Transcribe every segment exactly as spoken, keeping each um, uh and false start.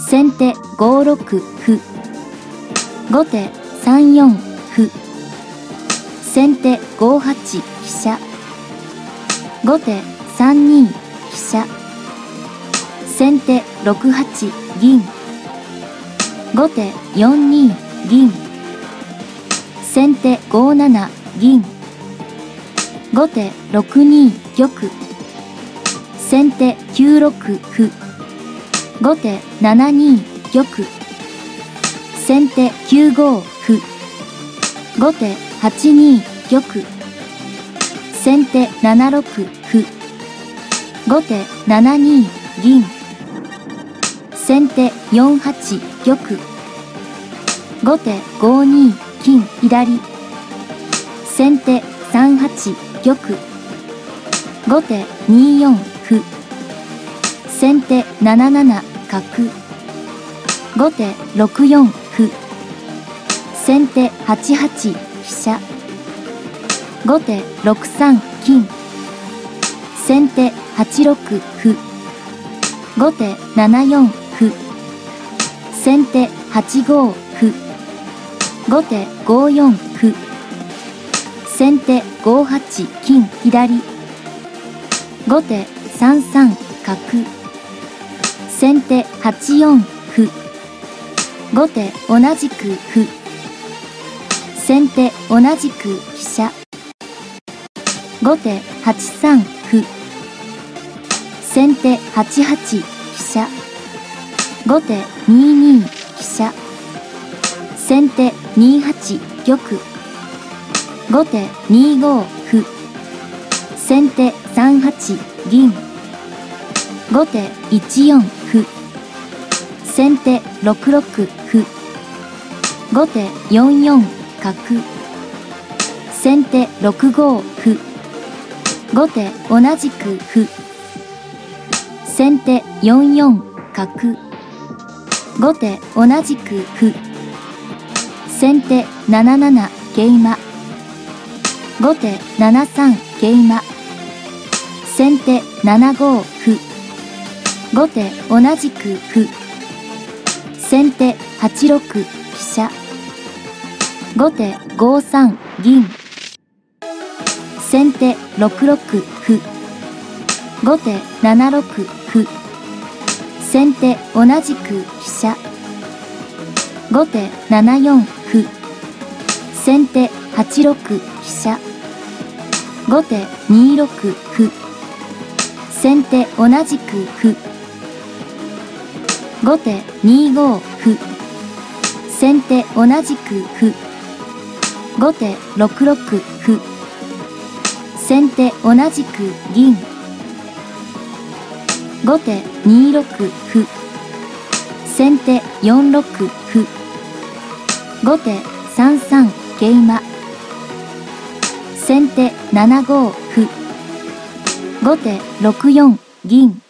先手ごろく歩。後手さんよん歩。先手ごはち飛車。後手さんに飛車。先手ろくはち銀。後手よんに銀。先手ごなな銀。後手ろくに玉。先手きゅうろく歩。後手ななに玉。先手きゅうご歩。後手はちに玉。先手ななろく歩。後手ななに銀。先手よんはち玉。後手ごに金左。先手さんはち玉。後手によん歩。先手なななな角。後手ろくよん歩。先手はちはち飛車。後手ろくさん金。先手はちろく歩。後手ななよん歩。先手はちご歩。後手ごよん歩。先手ごはち金左。後手さんさん角。先手はちよん歩。後手同じく歩。先手同じく飛車。後手はちさん歩。先手はちはち飛車。後手にに飛車。先手にはち玉。後手にご歩。先手さんはち銀。後手いちよん歩。先手ろくろく歩。後手よんよん角。先手ろくご歩。後手同じく歩。先手よんよん角。後手同じく歩。先手なななな桂馬。後手ななさん桂馬。先手ななご歩。後手同じく歩。先手はちろく飛車。後手ごさん銀。先手ろくろく歩。後手ななろく歩。先手同じく飛車。後手ななよん歩。先手はちろく飛車。後手にろく歩。先手同じく歩。後手にご歩。先手同じく歩。後手ろくろく歩。先手同じく銀。後手にろく歩。先手よんろく歩。後手さんさん桂馬。先手ななご歩。後手ろくよん銀。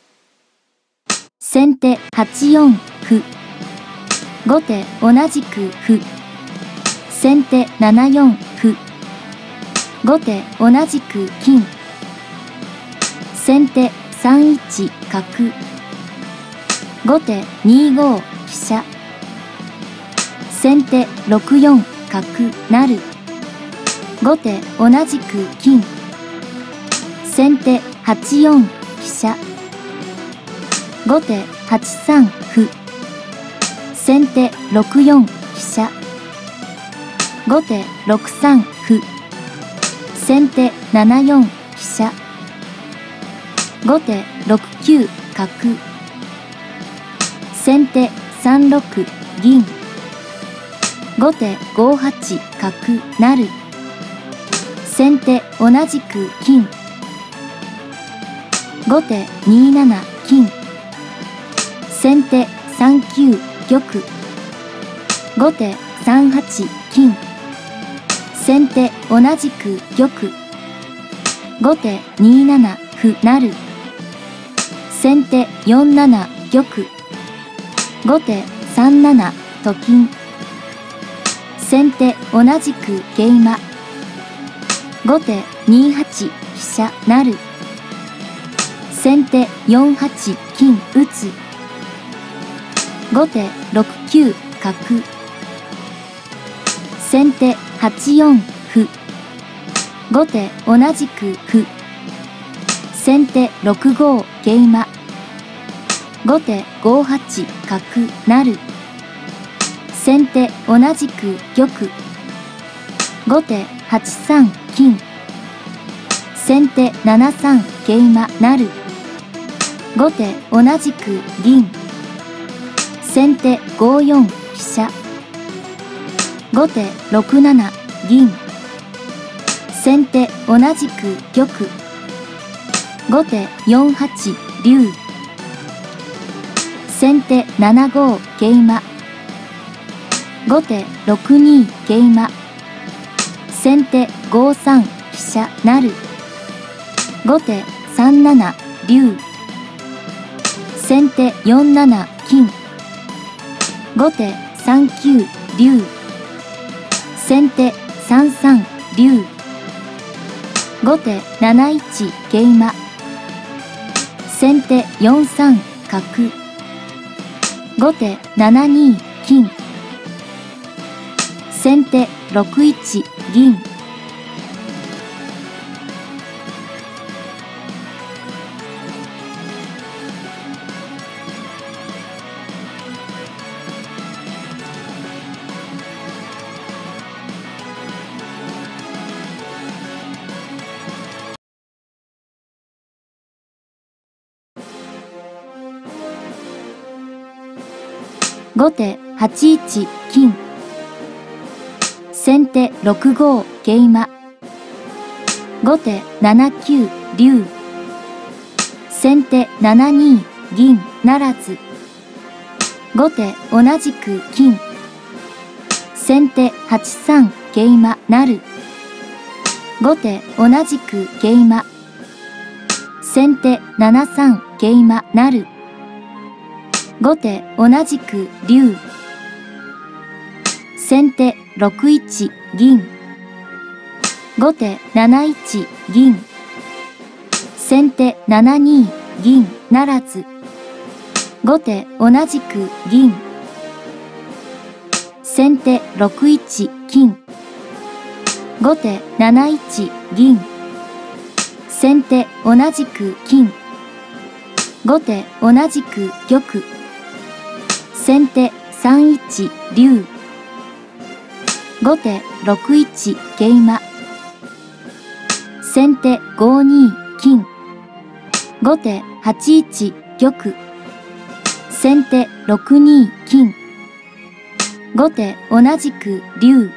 先手はちよん歩。後手同じく歩。先手ななよん歩。後手同じく金。先手さんいち角。後手にご飛車。先手ろくよん角成。後手同じく金。先手はちよん飛車。後手はちさん歩。先手ろくよん飛車。後手ろくさん歩。先手ななよん飛車。後手ろくきゅう角。先手さんろく銀。後手ごはち角成。先手同じく金。後手になな金。先手さんきゅう玉。後手さんはち金。先手同じく玉。後手になな歩成。先手よんなな玉。後手さんななと金。先手同じく桂馬。後手にはち飛車成。先手よんはち金打つ。 後手ろくきゅう角。先手はちよん歩。後手同じく歩。先手ろくご桂馬。後手ごはち角成。先手同じく玉。後手はちさん金。先手ななさん桂馬成。後手同じく銀。先手ごよん飛車。後手ろくなな銀。先手同じく玉。後手よんはち竜。先手ななご桂馬。後手ろくに桂馬。先手ごさん飛車成。後手さんなな竜。先手よんなな金。後手さんきゅう竜。先手さんさん竜。後手なないち桂馬。先手よんさん角。後手ななに金。先手ろくいち銀。後手はちいち金。先手ろくご桂馬。後手ななきゅう竜。先手ななに銀ならず。後手同じく金。先手はちさん桂馬成。後手同じく桂馬。先手ななさん桂馬成。後手同じく竜。先手ろくいち銀。後手なないち銀。先手ななに銀ならず。後手同じく銀。先手ろくいち金。後手なないち銀。先手同じく金。後手同じく玉。先手さんいち竜。後手ろくいち桂馬。先手ごに金。後手はちいち玉。先手ろくに金。後手同じく竜。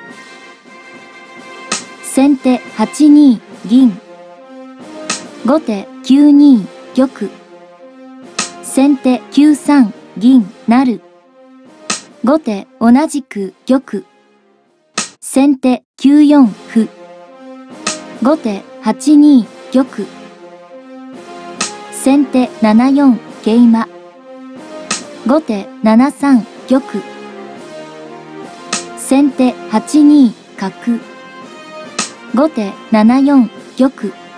先手はちに銀。後手きゅうに玉。先手きゅうさん銀成。後手同じく玉。先手きゅうよん歩。後手はちに玉。先手ななよん桂馬。後手ななさん玉。先手はちに角。後手ななよん玉。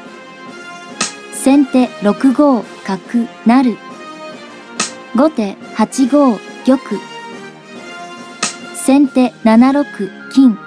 先手ろくご角成。後手はちご玉。先手ななろく金。